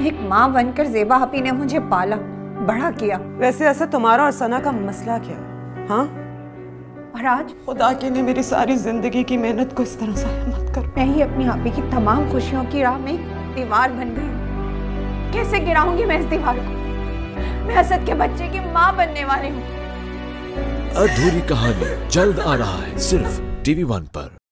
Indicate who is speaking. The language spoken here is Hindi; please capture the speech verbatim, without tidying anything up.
Speaker 1: एक माँ बनकर ज़ेबा आपी ने मुझे पाला, बड़ा किया।
Speaker 2: वैसे ऐसा तुम्हारा और सना का मसला क्या है? हाँ?
Speaker 1: और आज
Speaker 2: खुदा के लिए मेरी सारी जिंदगी की मेहनत को इस तरह ज़ाया मत करो।
Speaker 1: मैं ही अपनी आपी की तमाम खुशियों की राह में दीवार बन गई। कैसे गिराऊंगी मैं इस दीवार को? मैं असद के बच्चे की माँ बनने वाली हूँ।
Speaker 3: अधूरी कहानी जल्द आ रहा है सिर्फ टीवी वन पर।